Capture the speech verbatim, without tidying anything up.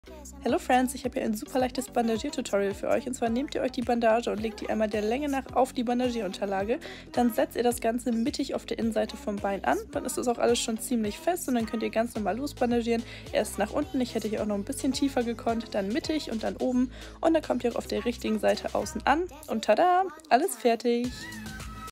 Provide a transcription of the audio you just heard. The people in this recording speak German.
Hello Friends, ich habe hier ein super leichtes Bandagier-Tutorial für euch. Und zwar nehmt ihr euch die Bandage und legt die einmal der Länge nach auf die Bandagierunterlage. Dann setzt ihr das Ganze mittig auf der Innenseite vom Bein an. Dann ist das auch alles schon ziemlich fest und dann könnt ihr ganz normal losbandagieren. Erst nach unten, ich hätte hier auch noch ein bisschen tiefer gekonnt, dann mittig und dann oben. Und dann kommt ihr auch auf der richtigen Seite außen an. Und tada, alles fertig!